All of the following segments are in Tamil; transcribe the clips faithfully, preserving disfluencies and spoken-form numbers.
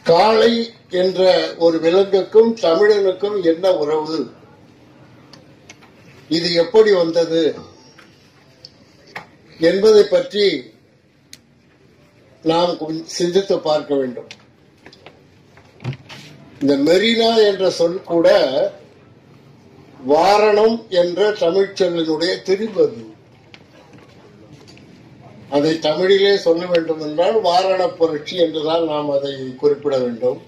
காளை என்ற ஒரு விலங்குக்கும் தமிழனுக்கும் என்ன உறவு, இது எப்படி வந்தது என்பதை பற்றி நாம் சிந்தித்து பார்க்க வேண்டும். இந்த மெரினா என்ற சொல் கூட வாரணம் என்ற தமிழ் சொல்லினுடைய திரிபது. அதை தமிழிலே சொல்ல வேண்டும் என்றால் வாரண புரட்சி என்றுதான் நாம் அதை குறிப்பிட வேண்டும்.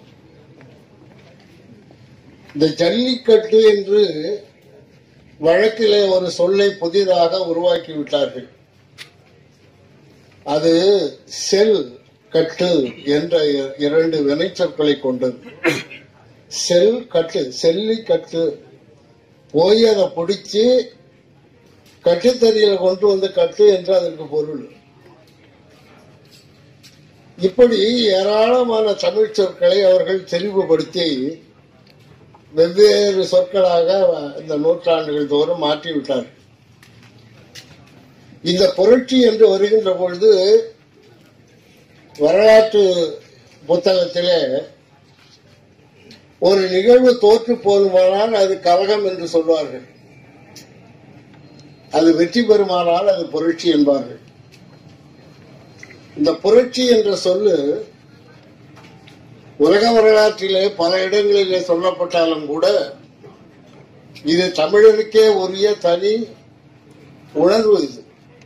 இந்த ஜல்லிக்கட்டு என்று வழக்கிலே ஒரு சொல்லை புதிதாக உருவாக்கி விட்டார்கள். அது செல் கட்டு என்ற இரண்டு வினைச்சொற்களை கொண்டது. செல் கட்டு, செல்லி கட்டு, போய் அதை பிடிச்சு கட்டுத்தறியில கொண்டு வந்து கட்டு என்று அதற்கு பொருள். இப்படி ஏராளமான தமிழ் சொற்களை அவர்கள் தெளிவுபடுத்தி வெவ்வேறு சொற்களாக இந்த நூற்றாண்டுகள் தோறும் மாற்றிவிட்டார்கள். இந்த புரட்சி என்று வருகின்ற பொழுது வரலாற்று புத்தகத்திலே ஒரு நிகழ்வு தோற்று போதுமானால் அது கலகம் என்று சொல்வார்கள், அது வெற்றி பெறுமானால் அது புரட்சி என்பார்கள். இந்த புரட்சி என்ற சொல்லு உலக வரலாற்றிலே பல இடங்களிலே சொல்லப்பட்டாலும் கூட இது தமிழருக்கே உரிய தனி உணர்வு. இது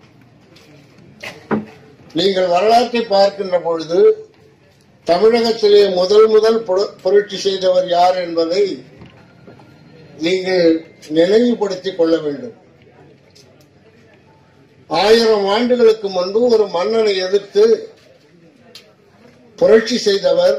நீங்கள் வரலாற்றை பார்க்கின்ற பொழுது தமிழகத்திலே முதல் முதல் புரட்சி செய்தவர் யார் என்பதை நீங்கள் நினைவுபடுத்திக் கொள்ள வேண்டும். ஆயிரம் ஆண்டுகளுக்கு முன்பு ஒரு மன்னனை எதிர்த்து புரட்சி செய்தவர்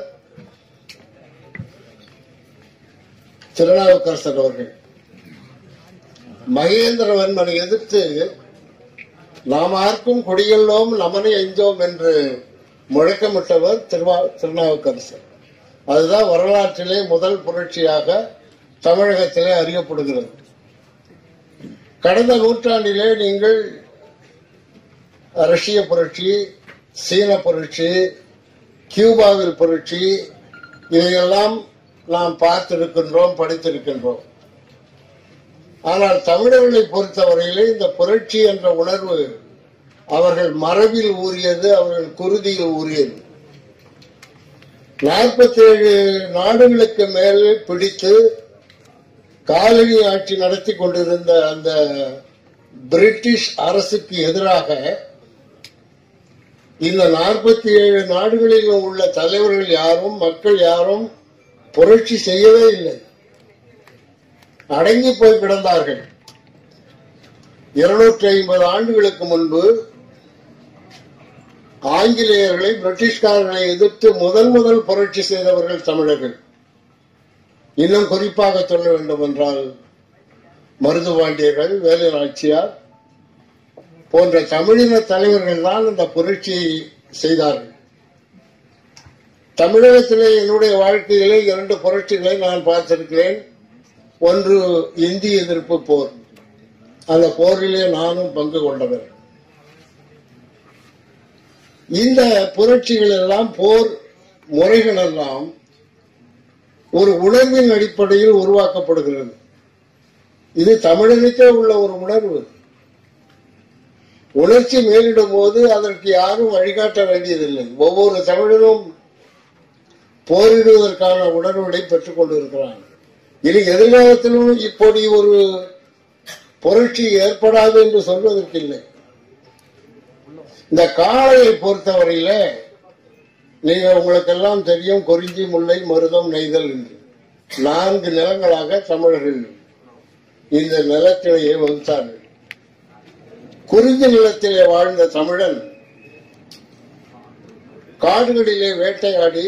திருநாவுக்கரசர் அவர்கள். மகேந்திரவர்மனை எதிர்த்து நாம் ஆர்க்கும் கொடியல்லோம் நமனை அஞ்சோம் என்று முழக்கமிட்டவர் திருநாவுக்கரசர். அதுதான் வரலாற்றிலே முதல் புரட்சியாக தமிழகத்திலே அறியப்படுகிறது. கடந்த நூற்றாண்டிலே நீங்கள் ரஷ்ய புரட்சி, சீன புரட்சி, கியூபாவில் புரட்சி, இதையெல்லாம் நாம் பார்த்திருக்கின்றோம், படித்திருக்கின்றோம். ஆனால் தமிழர்களை பொறுத்தவரையிலே இந்த புரட்சி என்ற உணர்வு அவர்கள் மரபில் ஊறியது, அவர்கள் குருதியில் ஊறியது. நாற்பத்தி ஏழு நாடுகளுக்கு மேலே பிடித்து காலனி ஆட்சி நடத்தி கொண்டிருந்த அந்த பிரிட்டிஷ் அரசுக்கு எதிராக இந்த நாற்பத்தி ஏழு நாடுகளிலும் உள்ள தலைவர்கள் யாரும், மக்கள் யாரும் புரட்சி செய்யவே இல்லை, அடங்கி போய் கிடந்தார்கள். இருநூற்றி ஐம்பது ஆண்டுகளுக்கு முன்பு ஆங்கிலேயர்களை, பிரிட்டிஷ்காரர்களை எதிர்த்து முதல் முதல் புரட்சி செய்தவர்கள் தமிழர்கள். இன்னும் குறிப்பாக சொல்ல வேண்டும் என்றால் மருதுபாண்டியர்கள், வேலு நாச்சியார் போன்ற தமிழின தலைவர்கள் தான் இந்த புரட்சியை செய்தார்கள். தமிழகத்திலே என்னுடைய வாழ்க்கையிலே இரண்டு புரட்சிகளை நான் பார்த்திருக்கிறேன். ஒன்று இந்திய எதிர்ப்பு போர். அந்த போரிலே நானும் பங்கு கொண்டவர். இந்த புரட்சிகள் எல்லாம், போர் முறைகள் எல்லாம் ஒரு உணர்வின் அடிப்படையில் உருவாக்கப்படுகிறது. இது தமிழனுக்கே உள்ள ஒரு உணர்வு. உணர்ச்சி மேலிடும் போது அதற்கு யாரும் வழிகாட்ட வேண்டியதில்லை. ஒவ்வொரு தமிழனும் போரிடுவதற்கான உணர்வுகளை பெற்றுக் கொண்டிருக்கிறான். இனி எதிர்காலத்திலும் இப்படி ஒரு புரட்சி ஏற்படாது என்று சொல்வதற்கு இல்லை. இந்த காளையை பொறுத்தவரையில நீங்க உங்களுக்கெல்லாம் தெரியும், குறிஞ்சி, முல்லை, மருதம், நெய்தல் என்று நான்கு நிலங்களாக தமிழர்கள் இந்த நிலத்திலேயே வகுத்தார்கள். குறிஞ்சி நிலத்திலே வாழ்ந்த தமிழன் காடுகளிலே வேட்டையாடி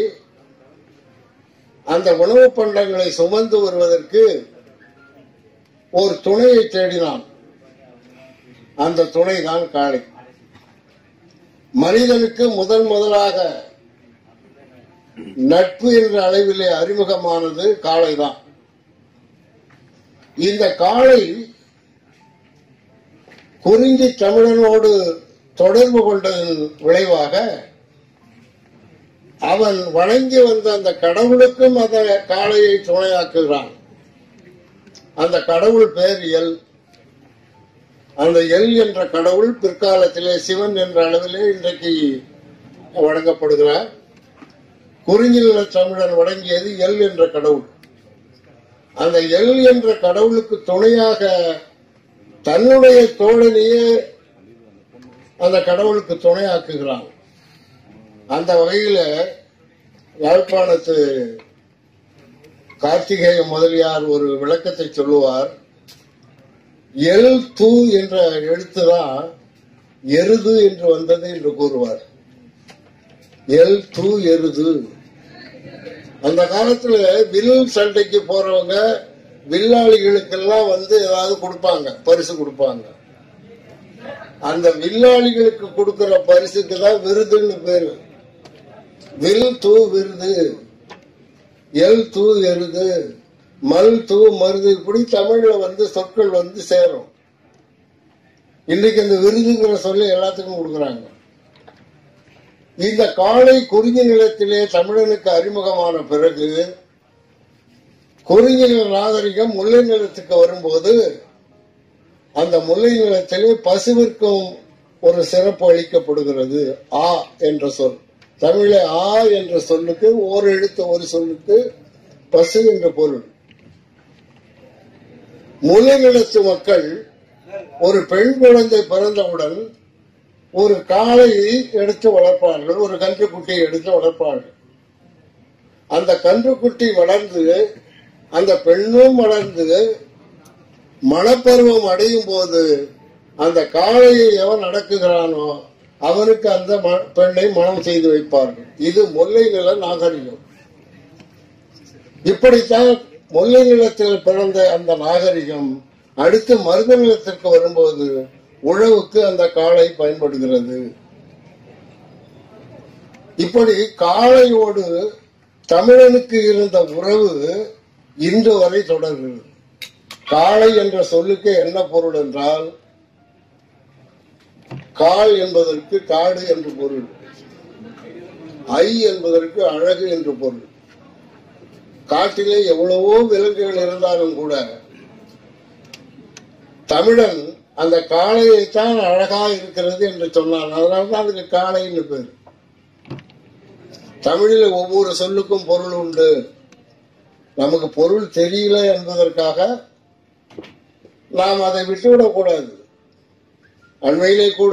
அந்த உணவு பண்டங்களை சுமந்து வருவதற்கு ஒரு துணையை தேடினான். அந்த துணை தான் காளை. மனிதனுக்கு முதன் முதலாக நட்பு என்ற அளவிலே அறிமுகமானது காளைதான். இந்த காளை குறிஞ்சி தமிழனோடு தொடர்பு கொண்டதன் விளைவாக அவன் வணங்கி வந்த அந்த கடவுளுக்கும் அந்த காளையை துணையாக்குகிறான். அந்த கடவுள் பெயர் எல். அந்த எல் என்ற கடவுள் பிற்காலத்திலே சிவன் என்ற அளவிலே இன்றைக்கு வணங்கப்படுகிறார். குறிஞ்சிநில தமிழன் வணங்கியது எல் என்ற கடவுள். அந்த எல் என்ற கடவுளுக்கு துணையாக தன்னுடைய தோழனையே அந்த கடவுளுக்கு துணையாக்குகிறான். அந்த வகையில யாழ்ப்பாணத்து கார்த்திகேய முதலியார் ஒரு விளக்கத்தை சொல்லுவார். எல் தூ என்ற எழுத்துதான் எருது என்று வந்தது என்று கூறுவார். எல் தூ எருது. அந்த காலத்துல வில் சண்டைக்கு போறவங்க வில்லாளிகளுக்கெல்லாம் வந்து ஏதாவது கொடுப்பாங்க, பரிசு கொடுப்பாங்க. அந்த வில்லாளிகளுக்கு கொடுக்கிற பரிசுக்கு தான் விருதுன்னு பேரு. வில் தூ விருது, எல் தூ எருது, மல் தூ மருது, இப்படி தமிழ்ல வந்து சொற்கள் வந்து சேரும். இன்னைக்கு இந்த விருதுங்கிற சொல்லி எல்லாத்துக்கும் கொடுக்கறாங்க. இந்த காளை குறிஞ்சி நிலத்திலே தமிழனுக்கு அறிமுகமான பிறகு குறிஞ்சி நில நாகரிகம் முல்லை நிலத்துக்கு வரும்போது அந்த முல்லை நிலத்திலே பசுவிற்கும் ஒரு சிறப்பு அளிக்கப்படுகிறது. ஆ என்ற சொல் தமிழ ஆ என்ற சொல்லுக்கு ஓர் எழுத்து ஒரு சொல்லுக்கு பசு என்ற பொருள். முல்லை நிலத்து மக்கள் ஒரு பெண் குழந்தை பிறந்தவுடன் ஒரு காளையை எடுத்து வளர்ப்பார்கள், ஒரு கன்றுக்குட்டியை எடுத்து வளர்ப்பார்கள். அந்த கன்றுக்குட்டி வளர்ந்து அந்த பெண்ணும் வளர்ந்து மணப்பருவம் அடையும் போது அந்த காளையை எவன் அடக்குகிறானோ அவனுக்கு அந்த பெண்ணை மனம் செய்து வைப்பார்கள். இது முல்லை நில நாகரிகம். இப்படித்தான் முல்லை நிலத்தில் பிறந்த அந்த நாகரிகம் அடுத்து மருத நிலத்திற்கு வரும்போது உழவுக்கு அந்த காளை பயன்படுகிறது. இப்படி காளையோடு தமிழனுக்கு இருந்த உறவு இன்று வரை தொடர்கிறது. காளை என்ற சொல்லுக்கு என்ன பொருள் என்றால், காள் என்பதற்கு காடு என்று பொருள், ஐ என்பதற்கு அழகு என்று பொருள். காட்டிலே எவ்வளவோ விலங்குகள் இருந்தாலும் கூட தமிழன் அந்த காளையைத்தான் அழகா இருக்கிறது என்று சொன்னான். அதனால்தான் அதுக்கு காளைன்னு பேர். தமிழில் ஒவ்வொரு சொல்லுக்கும் பொருள் உண்டு. நமக்கு பொருள் தெரியல என்பதற்காக நாம் அதை விட்டுவிடக் கூடாது. அண்மையிலே கூட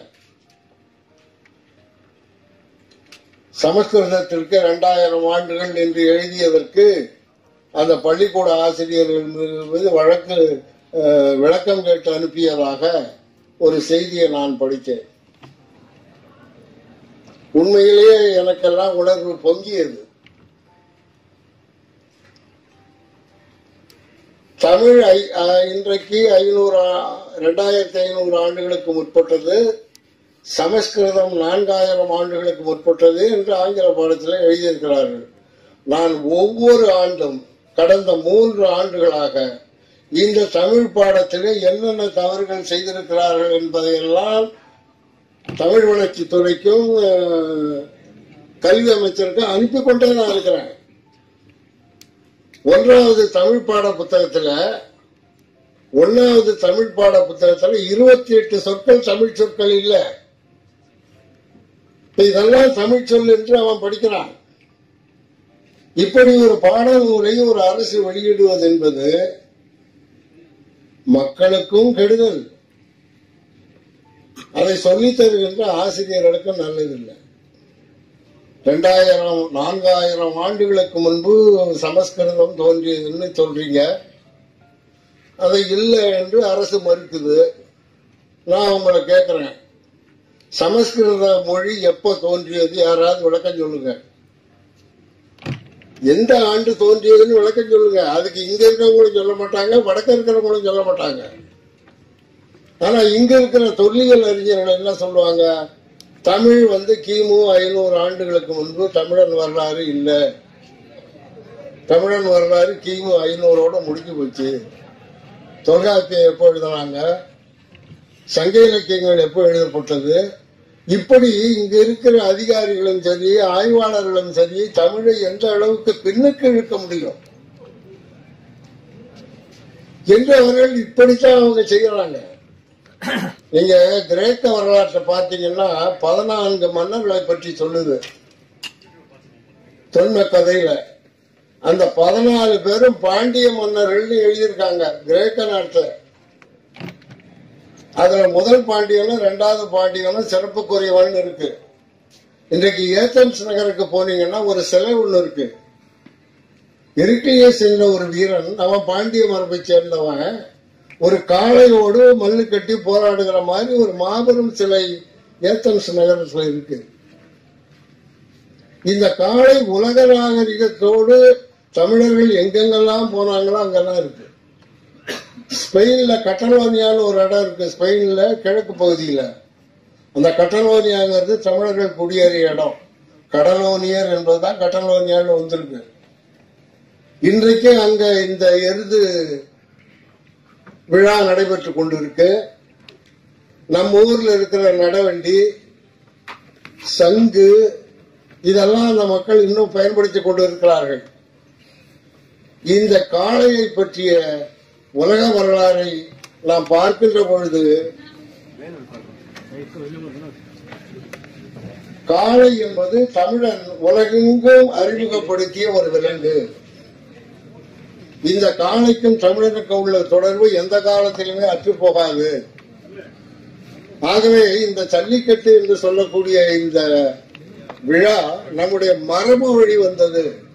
சமஸ்கிருதத்திற்கு இரண்டாயிரம் ஆண்டுகள் என்று எழுதியதற்கு அந்த பள்ளிக்கூட ஆசிரியர்கள் மீது வழக்கு விளக்கம் கேட்டு அனுப்பியதாக ஒரு செய்தியை நான் படித்தேன். உண்மையிலேயே எனக்கெல்லாம் உணர்வு பொங்கியது. தமிழ் இன்றைக்கு ஐநூறு இரண்டாயிரத்தி ஐநூறு ஆண்டுகளுக்கு முற்பட்டது, சமஸ்கிருதம் நான்காயிரம் ஆண்டுகளுக்கு முற்பட்டது என்று ஆங்கில பாடத்தில் எழுதியிருக்கிறார்கள். நான் ஒவ்வொரு ஆண்டும் கடந்த மூன்று ஆண்டுகளாக இந்த தமிழ் பாடத்திலே என்னென்ன தவறுகள் செய்திருக்கிறார்கள் என்பதையெல்லாம் தமிழ் வளர்ச்சி துறைக்கும் கல்வி அமைச்சருக்கும் அனுப்பி கொண்டே தான் இருக்கிறேன். ஒன்றாவது தமிழ் பாட புத்தகத்துல ஒன்னாவது தமிழ் பாட புத்தகத்துல இருபத்தி எட்டு சொற்கள் தமிழ் சொற்கள் இல்ல. இதெல்லாம் தமிழ் சொல் என்று அவன் படிக்கிறான். இப்படி ஒரு பாடநூலை ஒரு அரசு வெளியிடுவது என்பது மக்களுக்கும் கெடுதல், அதை சொல்லித் தருகின்ற ஆசிரியர்களுக்கும் நல்லதில்லை. இரண்டாயிரம் நான்காயிரம் ஆண்டுகளுக்கு முன்பு சமஸ்கிருதம் தோன்றியதுன்னு சொல்றீங்க, அதை இல்லை என்று அரசு மறுக்குது. நான் உங்களை கேட்கிறேன், சமஸ்கிருத மொழி எப்ப தோன்றியது? யாராவது விளக்கம் சொல்லுங்க. எந்த ஆண்டு தோன்றியதுன்னு விளக்கம் சொல்லுங்க. அதுக்கு இங்க இருக்கிறவங்களும் சொல்ல மாட்டாங்க, வடக்க இருக்கிறவங்களும் சொல்ல மாட்டாங்க. ஆனா இங்க இருக்கிற தொல்லியல் அறிஞர்கள் என்ன சொல்லுவாங்க? தமிழ் வந்து கிமு ஐநூறு ஆண்டுகளுக்கு முன்பு தமிழன் வரலாறு இல்லை, தமிழன் வரலாறு கிமு ஐநூறோட முடிஞ்சு போச்சு. தொல்காப்பியம் எப்போ எழுதினாங்க? சங்க இலக்கியங்கள் எப்போ எழுதப்பட்டது? இப்படி இங்க இருக்கிற அதிகாரிகளும் சரி, ஆய்வாளர்களும் சரி, தமிழை எந்த அளவுக்கு பின்னுக்கு இழுக்க முடியும் என்று அவர்கள் இப்படித்தான் அவங்க செய்யறாங்க. நீங்க கிரேக்க வரலாற்றை பார்த்தீங்கன்னா பதினான்கு மன்னர்களை பற்றி சொல்லுது தொன்ம கதையில. அந்த பதினாலு பேரும் பாண்டிய மன்னர்கள் எழுதியிருக்காங்க கிரேக்க நாட்டில். அதுல முதல் பாண்டியனும் இரண்டாவது பாண்டியனும் சிறப்புக்குரியவன் இருக்கு. இன்றைக்கு ஏத்தன்ஸ் நகருக்கு போனீங்கன்னா ஒரு சிலை ஒண்ணு இருக்கு. எரிக்லியஸ் என்ற ஒரு வீரன், அவன் பாண்டிய மரபை சேர்ந்தவன், ஒரு காளையோடு மல்லு கட்டி போராடுகிற மாதிரி ஒரு மாபெரும் சிலை ஏத்தன்ஸ் நகரத்தில் இருக்கு. இந்த காளை உலக நாகரிகத்தோடு தமிழர்கள் எங்கெங்கெல்லாம் போனாங்களோ அங்கெல்லாம் இருக்கு. ஸ்பெயின்ல கட்டலோனியான்னு ஒரு இடம் இருக்கு. ஸ்பெயின்ல கிழக்கு பகுதியில அந்த கட்டலோனியாங்கிறது தமிழர்கள் குடியேறிய இடம். கடலோனியர் என்பதுதான் கட்டலோனியான்னு வந்திருக்கு. இன்றைக்கு அங்க இந்த எருது விழா நடைபெற்றுக் கொண்டிருக்கு. நம்ம ஊர்ல இருக்கிற நடவண்டி, சங்கு, இதெல்லாம் அந்த மக்கள் இன்னும் பயன்படுத்திக் கொண்டிருக்கிறார்கள். இந்த காளையை பற்றிய உலக வரலாறை நாம் பார்க்கின்ற பொழுது காளை என்பது தமிழன் உலகெங்கும் அறிமுகப்படுத்திய ஒரு விலங்கு. இந்த காளைக்கும் தமிழனுக்கும் உள்ள தொடர்பு எந்த காலத்திலுமே அற்று போகாது. ஆகவே இந்த ஜல்லிக்கட்டு என்று சொல்லக்கூடிய இந்த விழா நம்முடைய மரபு வழி வந்தது.